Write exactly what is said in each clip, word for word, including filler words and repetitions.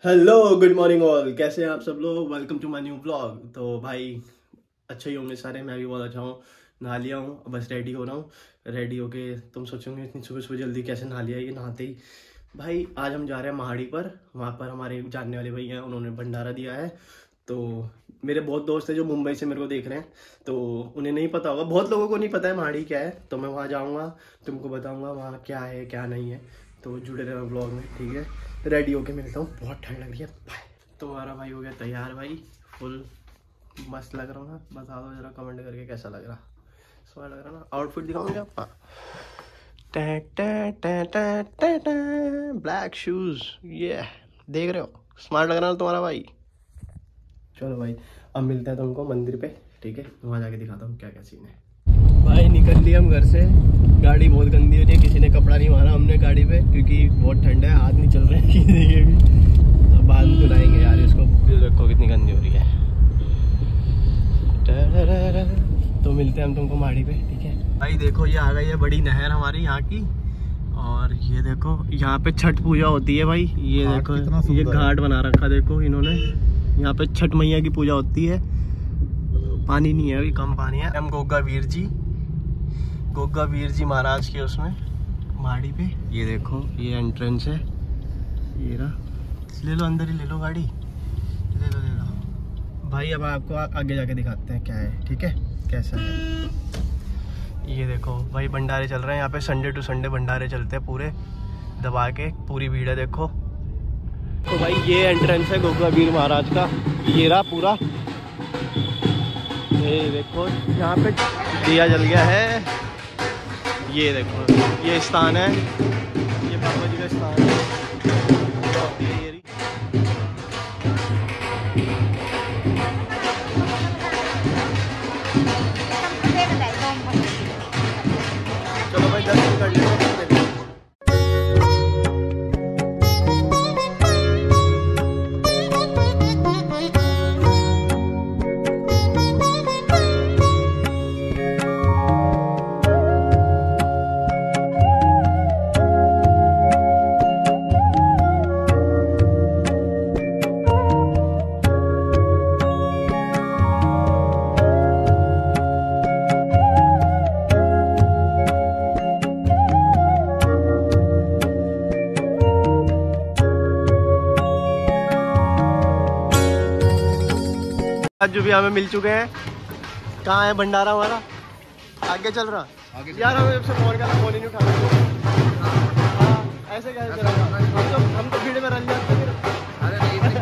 Hello good morning all, कैसे हैं आप सब लोग। Welcome to my new blog. तो भाई अच्छे ही होंगे सारे, मैं भी बहुत अच्छा हूँ। नहा लिया हूँ, बस रेडी हो रहा हूँ। रेडी होके तुम सोचोगे इतनी सुबह सुबह जल्दी कैसे नहा लिया। ये नहाते ही भाई आज हम जा रहे हैं महाड़ी पर। वहाँ पर हमारे जानने वाले भाई हैं, उन्होंने भंडारा दिया है। तो मेरे बहुत दोस्त हैं जो मुंबई से मेरे को देख रहे हैं, तो उन्हें नहीं पता होगा, बहुत लोगों को नहीं पता है महाड़ी क्या है। तो मैं वहाँ जाऊँगा, तुमको बताऊँगा वहाँ क्या है क्या नहीं है। तो जुड़े रहना ब्लॉग में, ठीक है। रेडी होके मिलता हूँ, बहुत ठंड लग रही है। बाय। तो हमारा भाई हो गया तैयार भाई, फुल मस्त लग रहा हूँ ना। बता दो जरा कमेंट करके कैसा लग रहा। स्वाद लग रहा ना। आउटफिट दिखाऊंगे आपका। ब्लैक शूज, ये देख रहे हो, स्मार्ट लग रहा है तुम्हारा भाई। चलो भाई अब मिलते हैं तुमको मंदिर पे, ठीक है। वहाँ जाके दिखाता हूँ क्या क्या सीन है। भाई निकल लिए हम घर से। गाड़ी बहुत गंदी हो रही है, किसी ने कपड़ा नहीं मारा हमने गाड़ी पे क्योंकि बहुत ठंड है, हाथ नहीं चल रहे हैं किसी के भी। अब बाद में धुलाएंगे यार इसको, देखो कितनी गंदी हो रही है। तो मिलते हैं हम तुमको महाड़ी पे, ठीक है भाई। देखो ये आ गई है बड़ी नहर हमारी यहाँ की, और ये देखो यहाँ पे छठ पूजा होती है भाई। ये देखो ये घाट बना रखा देखो इन्होंने, यहाँ पे छठ मैया की पूजा होती है। पानी नहीं है अभी, कम पानी है। हम गोगा वीर जी गोगा वीर जी महाराज के उसमें महाड़ी पे। ये देखो ये एंट्रेंस है, ये रहा। ले लो अंदर ही ले लो गाड़ी, ले लो ले लो भाई। अब आपको आ, आगे जाके दिखाते हैं क्या है, ठीक है, कैसा है। ये देखो भाई भंडारे चल रहे हैं यहाँ पे, संडे टू संडे भंडारे चलते हैं पूरे दबा के, पूरी भीड़ है देखो। तो भाई ये एंट्रेंस है गोगा वीर महाराज का, ये रहा पूरा। ये देखो यहाँ पे दिया जल गया है। ये देखो ये स्थान है, ये बाबा जी का स्थान है। ये चलो भाई दर्शन कर लेते हैं। जो भी हमें मिल चुके हैं। कहाँ है भंडारा हमारा, आगे चल रहा आगे यार। हमें जब से फोन का फोन ही नहीं उठा रहा। हाँ ऐसे कैसे चलेगा, हम तो हम तो भीड़ में रन जाते हैं। अरे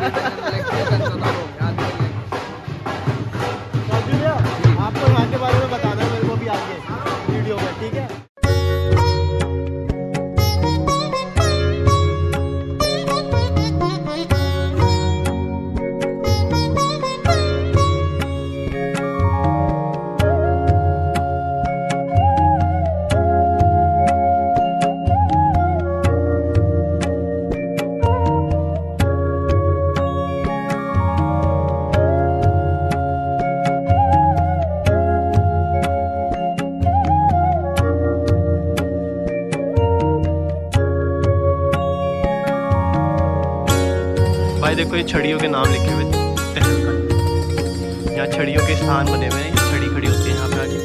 नहीं आपको यहाँ के बारे में बताना है मेरे को भी आगे वीडियो में, ठीक है। भाई देखो ये छड़ियों के नाम लिखे हुए तहलका, यहाँ छड़ियों के स्थान बने हुए हैं। ये छड़ी खड़ी होती है यहाँ पे आगे।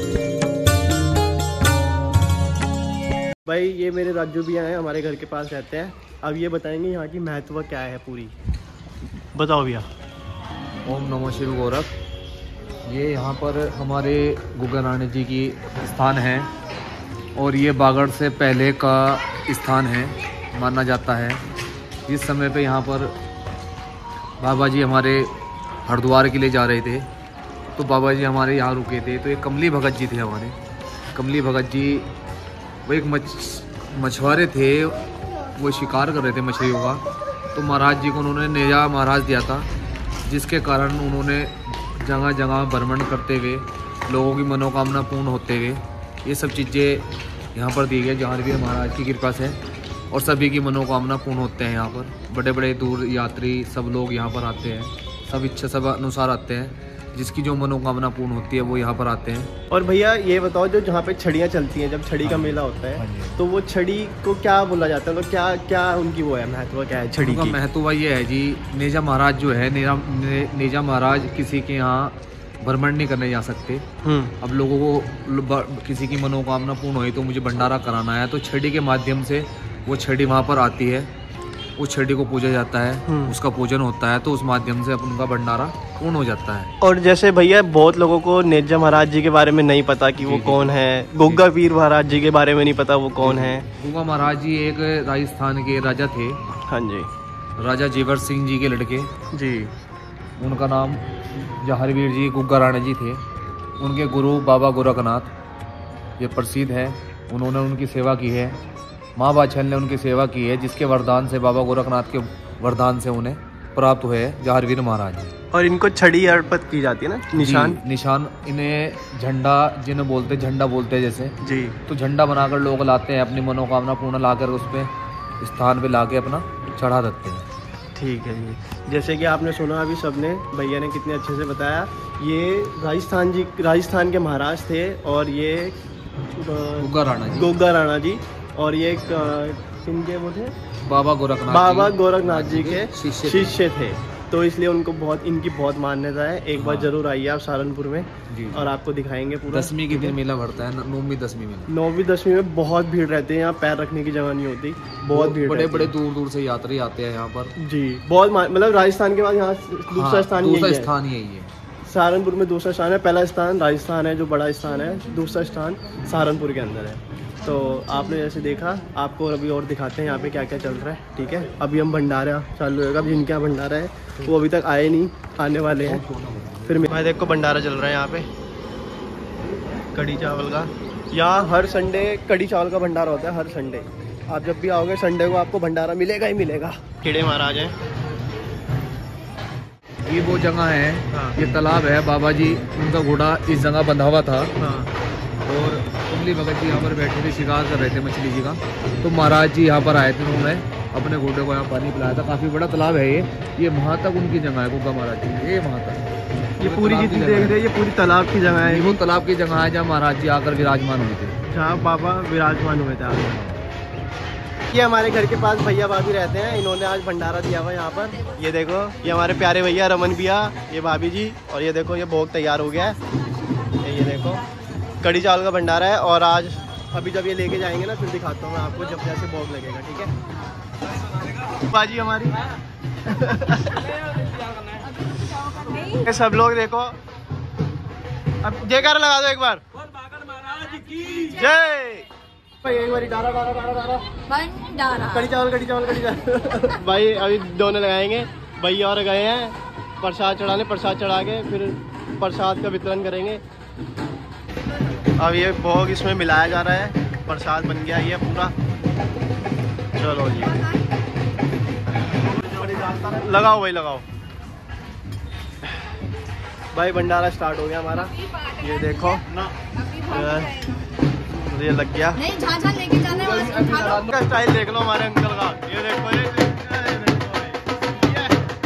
भाई ये मेरे राजू भैया हैं, हमारे घर के पास रहते हैं। अब ये बताएंगे यहाँ की महत्व क्या है पूरी, बताओ भैया। ओम नमः शिव गोरख। ये यहाँ पर हमारे गुगा रानी जी की स्थान है, और ये बागड़ से पहले का स्थान है माना जाता है। इस समय पे यहाँ पर बाबा जी हमारे हरिद्वार के लिए जा रहे थे, तो बाबा जी हमारे यहाँ रुके थे। तो एक कमली भगत जी थे हमारे, कमली भगत जी वो एक मछ मछुआरे थे, वो शिकार कर रहे थे मछलियों का। तो महाराज जी को उन्होंने नेजा महाराज दिया था, जिसके कारण उन्होंने जगह जगह भ्रमण करते हुए लोगों की मनोकामना पूर्ण होते हुए ये सब चीज़ें यहाँ पर दी गई। जहाँ भी महाराज की कृपा से और सभी की मनोकामना पूर्ण होते हैं। यहाँ पर बड़े बड़े दूर यात्री सब लोग यहाँ पर आते हैं, सब इच्छा सब अनुसार आते हैं। जिसकी जो मनोकामना पूर्ण होती है वो यहाँ पर आते हैं। और भैया ये बताओ, जो जहाँ पे छड़ियाँ चलती हैं, जब छड़ी का मेला होता है तो वो छड़ी को क्या बोला जाता है, मतलब क्या क्या उनकी वो है महत्व, क्या है छड़ी का महत्व? ये है जी, नेजा महाराज जो है, नेजा ने, नेजा महाराज किसी के यहाँ भ्रमण नहीं करने जा सकते। अब लोगों को किसी की मनोकामना पूर्ण हुई तो मुझे भंडारा कराना है, तो छड़ी के माध्यम से वो छड़ी वहाँ पर आती है, उस छड़ी को पूजा जाता है, उसका पूजन होता है, तो उस माध्यम से अपन का भंडारा पूर्ण हो जाता है। और जैसे भैया बहुत लोगों को नेजा महाराज जी के बारे में नहीं पता कि वो कौन है, गुग्गा पीर महाराज जी के बारे में नहीं पता वो कौन है। गुग्गा महाराज जी एक राजस्थान के राजा थे। हाँ जी, राजा जेवर सिंह जी के लड़के जी। उनका नाम जहारवीर जी गुग्गा राणा जी थे। उनके गुरु बाबा गोरखनाथ ये प्रसिद्ध है, उन्होंने उनकी सेवा की है। माँ बाछल ने उनकी सेवा की है, जिसके वरदान से, बाबा गोरखनाथ के वरदान से उन्हें प्राप्त हुए जहारवीर महाराज। और इनको छड़ी अर्पित की जाती है ना, निशान निशान इन्हें झंडा, जिन्हें बोलते झंडा बोलते हैं जैसे जी, तो झंडा बनाकर लोग लाते हैं, अपनी मनोकामना पूर्ण लाकर उस पे स्थान पे लाके अपना चढ़ा देते हैं। ठीक है जी। जैसे कि आपने सुना अभी सबने, भैया ने कितने अच्छे से बताया, ये राजस्थान जी, राजस्थान के महाराज थे और ये गुग्गा राणा जी, गुग्गा राणा जी, और ये किनके वो थे, बाबा गोरखनाथ बाबा गोरखनाथ जी के शिष्य शिष्य थे, तो इसलिए उनको बहुत, इनकी बहुत मान्यता है। एक बार जरूर आइए आप सहारनपुर में जी, और आपको दिखाएंगे पूरा। दसवीं के दिन मेला भरता है, नौवीं दसवीं में नौवीं दसवीं में बहुत भीड़ रहती है, यहाँ पैर रखने की जगह नहीं होती, बहुत भीड़। बड़े बड़े दूर दूर से यात्री आते हैं यहाँ पर जी, बहुत, मतलब राजस्थान के बाद यहाँ दूसरा स्थान दूसरा स्थान यही है। सहारनपुर में दूसरा स्थान है, पहला स्थान राजस्थान है जो बड़ा स्थान है, दूसरा स्थान सहारनपुर के अंदर है। तो आपने जैसे देखा, आपको अभी और दिखाते हैं यहाँ पे क्या क्या चल रहा है। ठीक है, अभी हम भंडारा चालू होगा, अभी जिनके यहाँ भंडारा है वो अभी तक आए नहीं, आने वाले हैं। फिर मैं देखो भंडारा चल रहा है यहाँ पे कड़ी चावल का। यहाँ हर संडे कड़ी चावल का भंडारा होता है, हर संडे। आप जब भी आओगे संडे को आपको भंडारा मिलेगा ही मिलेगा। कीड़े महाराज हैं, ये वो जगह है। हाँ। ये तालाब है, बाबा जी उनका घोड़ा इस जगह बंधा हुआ था। हाँ। और कुंडली भगत जी यहाँ पर बैठे थे, शिकार कर रहे थे मछली जी का, तो महाराज जी यहाँ पर आए थे, उन्होंने अपने घोड़े को यहाँ पानी पिलाया था। काफ़ी बड़ा तालाब है ये ये वहाँ तक उनकी जगह है, गुग्गा महाराज जी, ये वहाँ तक, ये पूरी जितनी देख रहे हैं ये पूरी तालाब की जगह है। वो तालाब की जगह है जहाँ महाराज जी आकर विराजमान हुए थे, जहाँ बाबा विराजमान हुए थे। ये हमारे घर के पास भैया भाभी रहते हैं, इन्होंने आज भंडारा दिया हुआ यहाँ पर। ये देखो, ये हमारे प्यारे भैया रमन भैया, ये भाभी जी, और ये देखो ये भोग तैयार हो गया है। ये देखो कड़ी चावल का भंडारा है। और आज अभी जब ये लेके जाएंगे ना, फिर दिखाता हूँ मैं आपको जब जैसे भोग लगेगा। ठीक है बाजी हमारी सब लोग देखो, अब जयकारा लगा दो एक बार, जय। एक बार डारा डारा डारा डारा भंडारा, कड़ी चावल कड़ी चावल कड़ी चावल भाई अभी दोनों लगाएंगे। भैया और गए हैं प्रसाद चढ़ाने, प्रसाद चढ़ा के फिर प्रसाद का वितरण करेंगे। अब ये भोग इसमें मिलाया जा रहा है, प्रसाद बन गया ये पूरा। चलो जी लगाओ भाई, लगाओ भाई, भंडारा स्टार्ट हो गया हमारा। ये देखो ये लग गया, नहीं झांझा लेके जाना है, का स्टाइल देख लो हमारे अंकल का। ये देखो ये, ये।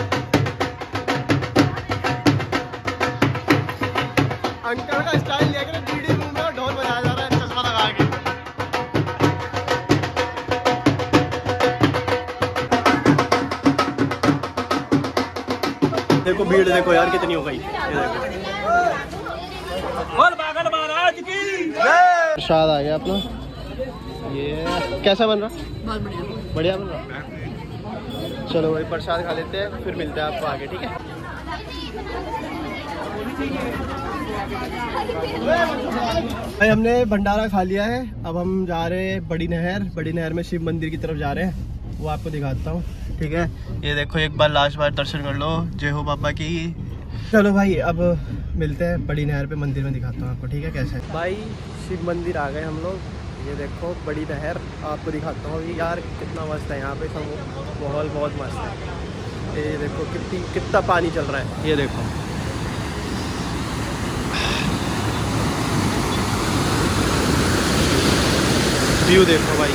अंकल का स्टाइल देख रहे, बीड़ी रूम में ढोल बजाया जा रहा है चश्मा लगा के। देखो भीड़ देखो यार कितनी हो गई। ये देखो प्रसाद आ गया अपना। ये कैसा बन रहा? बहुत बढ़िया, बढ़िया बन रहा। चलो भाई प्रसाद खा लेते हैं, फिर मिलते हैं आपको आगे। ठीक है भाई, हमने भंडारा खा लिया है। अब हम जा रहे हैं बड़ी नहर। बड़ी नहर में शिव मंदिर की तरफ जा रहे हैं, वो आपको दिखाता हूँ। ठीक है, ये देखो एक बार लास्ट बार दर्शन कर लो, जय हो बाबा की। चलो भाई अब मिलते हैं बड़ी नहर पे, मंदिर में दिखाता हूँ आपको। ठीक है कैसे है भाई, शिव मंदिर आ गए हम लोग। ये देखो बड़ी नहर आपको दिखाता हूँ यार, कितना मस्त है यहाँ पे, सब माहौल बहुत मस्त है। ये देखो कितनी कितना पानी चल रहा है, ये देखो व्यू देखो भाई।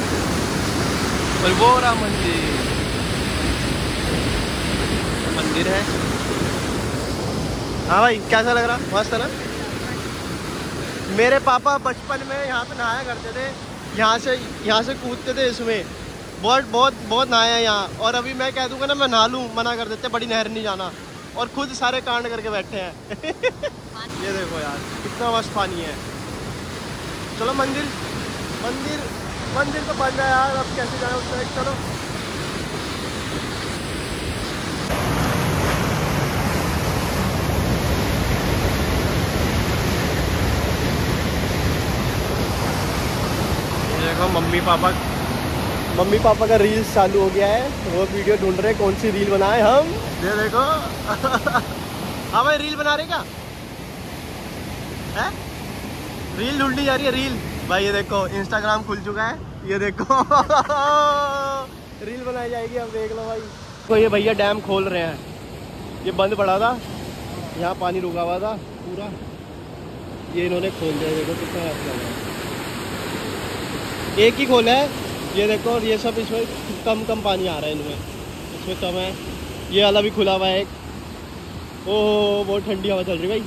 और वो रहा मंदिर, मंदिर है। हाँ भाई कैसा लग रहा? मस्त है ना? मेरे पापा बचपन में यहाँ पे नहाया करते थे, यहाँ से यहाँ से कूदते थे इसमें, बहुत बहुत बहुत नहाया है यहाँ। और अभी मैं कह दूँगा ना मैं नहा लूँ, मना कर देते, बड़ी नहर नहीं जाना, और खुद सारे कांड करके बैठे हैं। ये देखो यार कितना मस्त पानी है। चलो मंदिर मंदिर मंदिर तो बन जाए यार, अब कैसे जाए उस साइड। चलो देखो मम्मी पापा मम्मी पापा का रील्स चालू हो गया है, वो वीडियो ढूंढ रहे कौन सी रील बनाए हम। ये देखो हाँ भाई रील बना रहे क्या है? रील ढूंढनी जा रही है रील भाई। ये देखो इंस्टाग्राम खुल चुका है, ये देखो रील बनाई जाएगी, अब देख लो भाई। तो ये भैया डैम खोल रहे हैं, ये बंद पड़ा था, यहाँ पानी रुका हुआ था पूरा, ये इन्होंने खोल दिया। देखो कितना रास्ता है, एक ही खोला है ये देखो। और ये सब इसमें कम कम पानी आ रहा है, इनमें इसमें कम है। ये वाला भी खुला हुआ है एक। ओह बहुत ठंडी हवा चल रही भाई।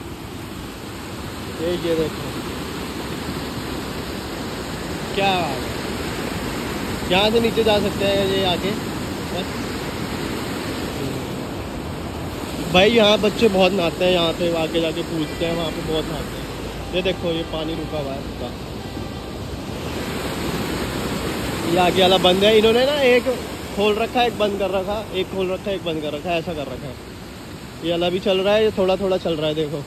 ये ये देखो क्या यहाँ से नीचे जा सकते हैं ये आके बस। भाई यहाँ बच्चे बहुत नहाते हैं, यहाँ पे आके जाके कूदते हैं, वहाँ पे बहुत नहाते हैं। ये देखो ये पानी रुका हुआ है पूरा, ये आगे वाला बंद है। इन्होंने ना एक खोल रखा है एक बंद कर रखा, एक खोल रखा है एक बंद कर रखा है, ऐसा कर रखा है। ये वाला भी चल रहा है, ये थोड़ा थोड़ा चल रहा है। देखो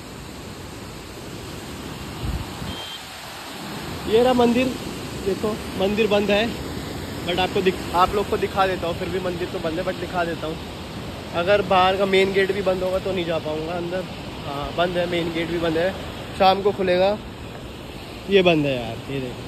ये रहा मंदिर, देखो मंदिर बंद है, बट आपको दिख आप लोग को दिखा देता हूँ। फिर भी मंदिर तो बंद है बट दिखा देता हूँ। अगर बाहर का मेन गेट भी बंद होगा तो नहीं जा पाऊँगा अंदर। हाँ बंद है, मेन गेट भी बंद है, शाम को खुलेगा। ये बंद है यार, ये देखो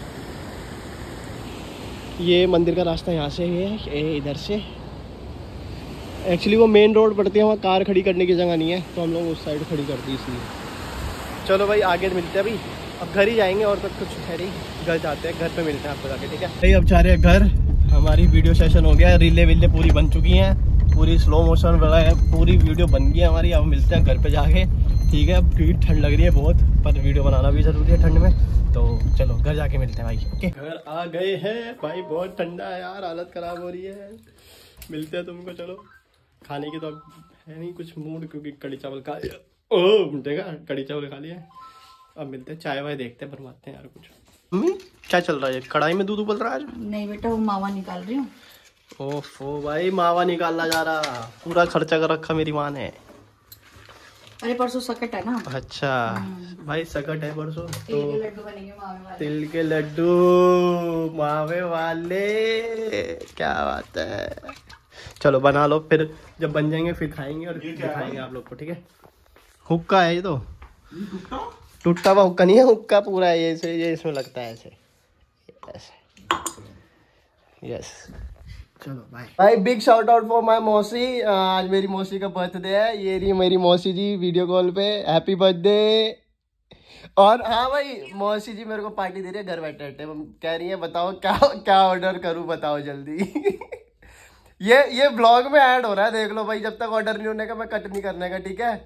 ये मंदिर का रास्ता यहाँ से है, ये इधर से। एक्चुअली वो मेन रोड पड़ती है, वहाँ कार खड़ी करने की जगह नहीं है, तो हम लोग उस साइड खड़ी कर दी इसलिए। चलो भाई आगे मिलते हैं, अभी अब घर ही जाएंगे और तो कुछ है नहीं, घर जाते हैं, घर पे मिलते हैं आपको जाके, ठीक है भाई। अब जा रहे हैं घर, हमारी वीडियो सेशन हो गया, रीले वीले पूरी बन चुकी हैं, पूरी स्लो मोशन वाला है, पूरी वीडियो बन गई है हमारी। अब मिलते हैं घर पे जाके, ठीक है। अब क्योंकि ठंड लग रही है बहुत, पर वीडियो बनाना भी ज़रूरी है ठंड में, तो चलो घर जाके मिलते हैं भाई। ओके घर आ गए हैं भाई, बहुत ठंडा है यार, हालत ख़राब हो रही है। मिलते हैं तुमको, चलो। खाने की तो अब है नहीं कुछ मूड, क्योंकि कड़ी चावल खा लिया। ओह देखा, कड़ी चावल खा लिया। अब मिलते हैं, चाय वाय देखते हैं, बनवाते हैं यार कुछ। मम्मी क्या चल रहा है? कढ़ाई में दूध उबल रहा है आज? नहीं बेटा, वो मावा निकाल रही हूँ। ओफो भाई, मावा निकालना जा रहा, पूरा खर्चा कर रखा मेरी माँ ने। अरे परसों सकट है ना। अच्छा भाई सकट है परसों, तिल तो के लड्डू बनेंगे मावे वाले। तिल के लड्डू मावे वाले, क्या बात है। चलो बना लो, फिर जब बन जाएंगे फिर खाएंगे और दिखाएंगे आप लोग को, ठीक है। हुक्का है ये तो, टूटा हुआ हुक्का नहीं है, हुक्का पूरा है ये, ये इसमें लगता है ऐसे ऐसे। यस चलो बाय भाई। Big shout out for my mausi, आज मेरी मौसी का बर्थडे है, ये रही मेरी मौसी जी वीडियो कॉल पे, हैप्पी बर्थडे। और हाँ भाई मौसी जी मेरे को पार्टी दे रही है घर बैठे बैठे, कह रही है बताओ क्या क्या ऑर्डर करूँ, बताओ जल्दी। ये ये ब्लॉग में ऐड हो रहा है, देख लो भाई, जब तक ऑर्डर नहीं होने का मैं कट नहीं करने का, ठीक है।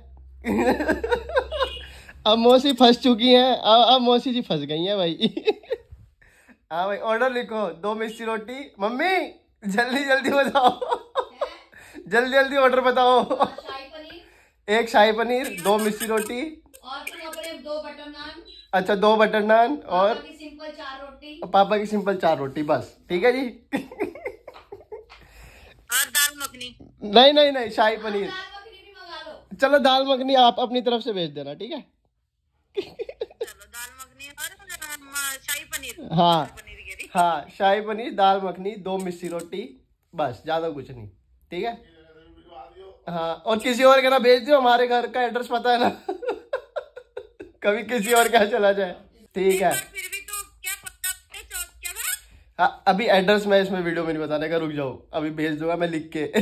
अब मौसी फंस चुकी हैं, अब अब मौसी जी फंस गई हैं भाई। हाँ भाई ऑर्डर लिखो, दो मिर्ची रोटी। मम्मी जल्दी जल्दी बताओ, जल्दी जल्दी ऑर्डर बताओ। शाही पनीर, एक शाही पनीर, दो मिर्ची रोटी, और तुम अपने दो बटर नान। अच्छा दो बटर नान, और पापा की सिंपल चार रोटी। पापा की सिंपल चार रोटी, बस ठीक है जी। और दाल मखनी। नहीं नहीं नहीं शाही पनीर। दाल मखनी भी मंगा लो। चलो दाल मखनी आप अपनी तरफ से भेज देना, ठीक है। चलो दाल मखनी और शाही पनीर। हाँ हाँ शाही पनीर, दाल मखनी, दो मिर्ची रोटी, बस ज्यादा कुछ नहीं, ठीक है। हाँ और किसी और के ना भेज दो, हमारे घर का एड्रेस पता है ना। कभी किसी और क्या चला जाए, ठीक है। फिर भी तो क्या पता क्या था? हाँ अभी एड्रेस मैं इसमें वीडियो में नहीं बताने का, रुक जाओ, अभी भेज दूंगा मैं लिख के।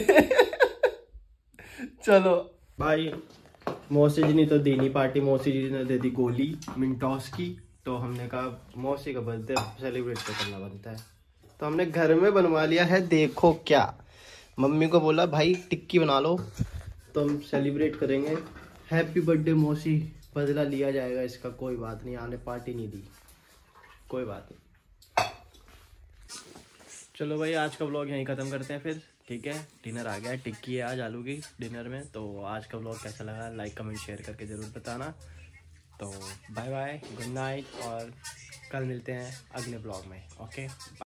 चलो भाई, मौसी जी ने तो देनी पार्टी, मौसी जी ने दे दी गोली मिंटॉस की, तो हमने कहा मौसी का बर्थडे सेलिब्रेट तो करना बनता है, तो हमने घर में बनवा लिया है। देखो क्या, मम्मी को बोला भाई टिक्की बना लो, तो हम सेलिब्रेट करेंगे हैप्पी बर्थडे मौसी, बदला लिया जाएगा इसका, कोई बात नहीं, आने पार्टी नहीं दी, कोई बात नहीं। चलो भाई आज का व्लॉग यहीं ख़त्म करते हैं फिर, ठीक है। डिनर आ गया है, टिक्की है आज आलू की डिनर में। तो आज का व्लॉग कैसा लगा लाइक कमेंट शेयर करके ज़रूर बताना। तो बाय बाय, गुड नाइट, और कल मिलते हैं अगले व्लॉग में। Okay bye.